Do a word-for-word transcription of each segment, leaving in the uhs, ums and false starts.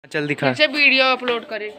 चल दिखा से वीडियो अपलोड करे।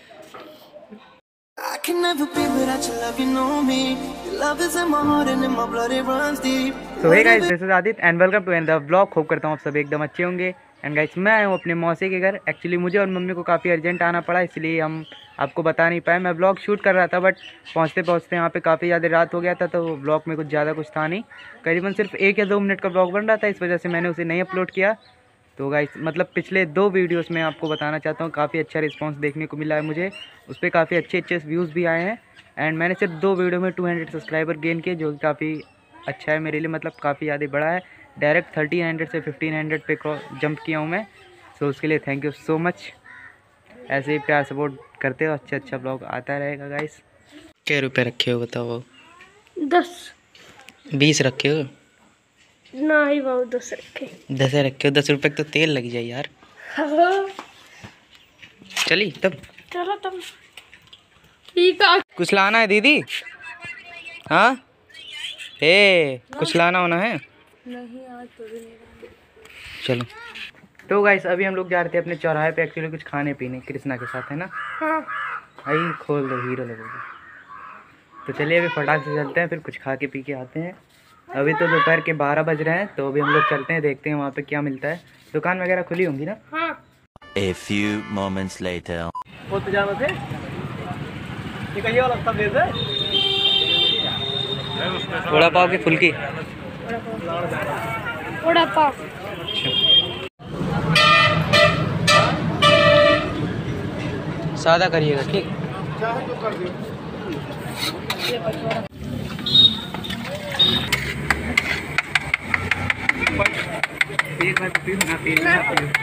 तो hey guys, this is Aditya and welcome to and the vlog. Hope करता हूँ आप सब एकदम अच्छे होंगे। एंड गाइस, मैं आया हूँ अपने मौसी के घर। एक्चुअली मुझे और मम्मी को काफ़ी अर्जेंट आना पड़ा, इसलिए हम आपको बता नहीं पाए। मैं व्लॉग शूट कर रहा था, बट पहुँचते पहुँचते यहाँ पे काफ़ी ज़्यादा रात हो गया था, तो व्लॉग में कुछ ज़्यादा कुछ था नहीं। करीबन सिर्फ एक या दो मिनट का व्लॉग बन रहा था, इस वजह से मैंने उसे नहीं अपलोड किया। तो गाइस, मतलब पिछले दो वीडियोस में आपको बताना चाहता हूँ, काफ़ी अच्छा रिस्पांस देखने को मिला है मुझे। उस पर काफ़ी अच्छे अच्छे व्यूज़ भी आए हैं। एंड मैंने सिर्फ दो वीडियो में टू हंड्रेड सब्सक्राइबर गेन किए, जो कि काफ़ी अच्छा है मेरे लिए, मतलब काफ़ी ज़्यादा बड़ा है। डायरेक्ट थर्टीन हंड्रेड से फिफ्टीन हंड्रेड पे जंप किया हूँ मैं। सो उसके लिए थैंक यू सो मच। ऐसे ही प्यार सपोर्ट करते हो, अच्छा अच्छा ब्लॉग आता रहेगा गाइस। क्या रुपये रखे हो बताओ? दस बीस रखे हो? नहीं बहुत दस रखे। दस रखे हो? दस रुपये तो तेल लग जाए यार। चली तब चलो तब ठीक है। कुछ लाना है दीदी? हाँ हे, कुछ लाना होना है? नहीं आज तो भी नहीं। चलो तो गाइस, अभी हम लोग जा रहे थे अपने चौराहे पे एक्चुअली कुछ खाने पीने कृष्णा के साथ, है ना? हाँ। आई खोल दो, हीरो लगोगे। तो चलिए अभी फटाक से चलते हैं, फिर कुछ खा के पी के आते हैं। अभी तो दोपहर के बारह बज रहे हैं, तो अभी हम लोग चलते हैं, देखते हैं वहाँ पे क्या मिलता है। दुकान वगैरह खुली होंगी ना? हाँ। A few moments later. Vada pav की फुल्की। वड़ा पाव। सादा करिएगा, ठीक? एक बार पी ना, पी ना,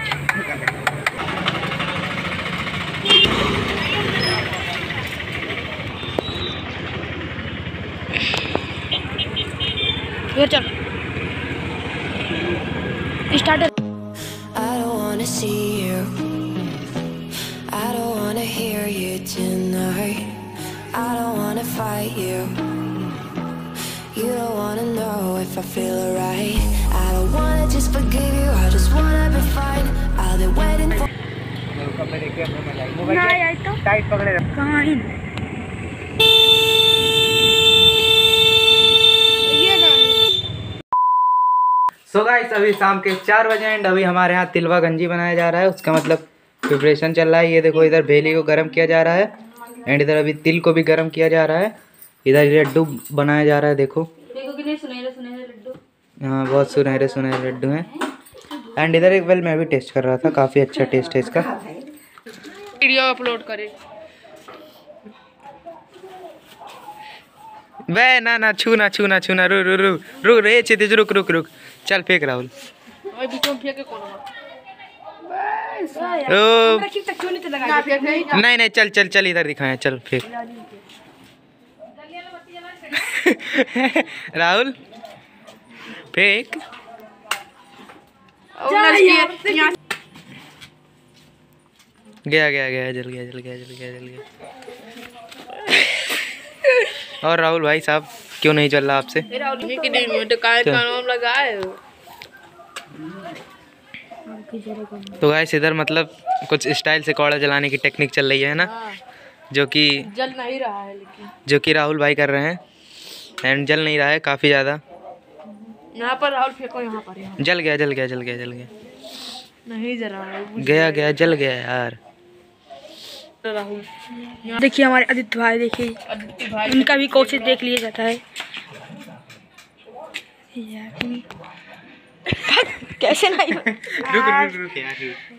ये चल start. I don't wanna see you. I don't wanna hear you tonight. I don't wanna fight you. You don't wanna know if I feel alright. I don't wanna just forgive you. I just wanna be fine. I've been waiting for. नहीं आई तो tight पकड़े रख। कहाँ ही ये नहीं। So guys, अभी शाम के चार बजे एंड अभी हमारे यहाँ तिलवा गंजी बनाया जा रहा है। उसका मतलब प्रिपरेशन चल रहा है। ये देखो, इधर भेली को गर्म किया जा रहा है एंड इधर अभी तिल को भी गर्म किया जा रहा है। इधर लड्डू बनाया जा रहा है, देखो। देखो कितने सुनहरे सुनहरे लड्डू। हाँ, बहुत सुनहरे सुनहरे लड्डू हैं। एंड इधर एक वेल मैं भी टेस्ट कर रहा था, काफ़ी अच्छा टेस्ट है इसका। वीडियो अपलोड करे। वे ना ना छू ना छू ना छू ना, रुक रुक रुक रुक रे क्षितिज, रुक रुक रुक। चल फेंक राहुल। और बीच में फेंके कौन ओ नहीं नहीं, चल चल चल, इधर दिखाएं, चल फेंक। राहुल फेंक। गया गया गया, जल गया जल गया जल गया जल गया। और राहुल भाई साहब क्यों नहीं चल रहा आपसे? तो गाइस, इधर मतलब कुछ स्टाइल से कौड़ा जलाने की टेक्निक चल रही है ना, जो कि जल नहीं रहा है, लेकिन जो कि राहुल भाई कर रहे हैं। एंड जल नहीं रहा है काफ़ी ज़्यादा। यहाँ पर राहुल फेंको, यहाँ पर यहाँ। जल गया जल गया जल गया जल गया नहीं जल रहा है, गया गया जल गया यार। राहुल देखिए, हमारे आदित्य भाई, देखिए उनका भी कोशिश देख लिया जाता है। कैसे नहीं रुक रुक रुक यार।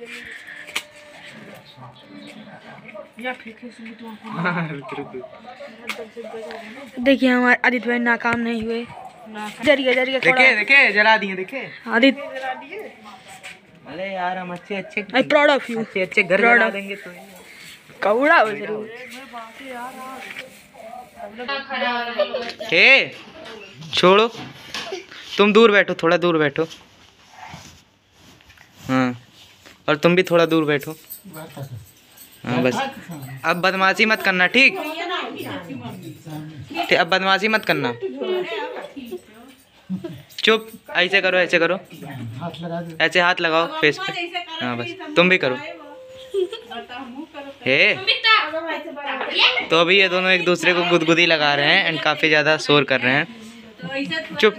देखिए हमारे आदित्य भाई नाकाम नहीं हुए। जरिए जरिए देखे देखे जला दिए, देखे आदित्य। अरे यार, हम अच्छे अच्छे आई प्राउड ऑफ यू। अच्छे अच्छे घर बना देंगे तो कौड़ा हो जरूर। हे छोड़ो, तुम दूर बैठो, थोड़ा दूर बैठो। हाँ, और तुम भी थोड़ा दूर बैठो। हाँ बस, अब बदमाशी मत करना, ठीक? अब बदमाशी मत करना, चुप। ऐसे करो, ऐसे करो, ऐसे हाथ लगाओ फेस पे। हाँ बस, तुम भी करो। हे तो अभी ये दोनों एक दूसरे को गुदगुदी लगा रहे हैं एंड काफी ज्यादा शोर कर रहे हैं। चुप।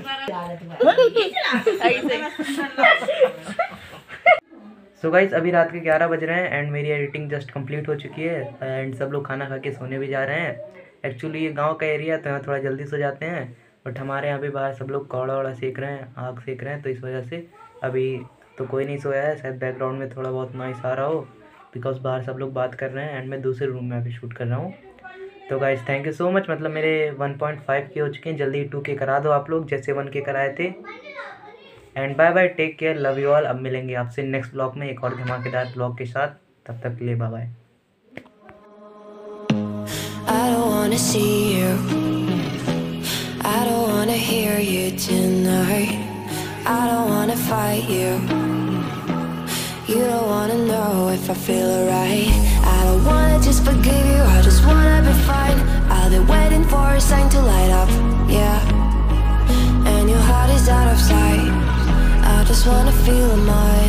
सो गाइस अभी रात के ग्यारह बज रहे हैं एंड मेरी एडिटिंग जस्ट कंप्लीट हो चुकी है एंड सब लोग खाना खा के सोने भी जा रहे हैं। एक्चुअली ये गांव का एरिया तो यहाँ थोड़ा जल्दी सो जाते हैं, बट हमारे यहाँ भी बाहर सब लोग कौड़ा वौड़ा सेक रहे हैं, आग सेक रहे हैं, तो इस वजह से अभी तो कोई नहीं सोया है। शायद बैकग्राउंड में थोड़ा बहुत नॉइस आ रहा हो बिकॉज बाहर सब लोग बात कर रहे हैं एंड मैं दूसरे रूम में अभी शूट कर रहा हूँ। तो guys thank you so much, मतलब मेरे वन पॉइंट फाइव के हो चुके हैं, जल्दी टू के करा दो आप लोग जैसे वन के कराए थे। And bye bye, take care, love you all. अब मिलेंगे आपसे नेक्स्ट ब्लॉग में एक और धमाकेदार ब्लॉग के साथ, तब तक के लिए bye bye. I don't wanna see you, I don't wanna hear you tonight, I don't wanna fight you, you don't wanna know if I feel alright, I don't wanna just forgive you, I just wanna be fine, I'll be waiting for a sign to light up, yeah, and your heart is out of sight, I just wanna feel my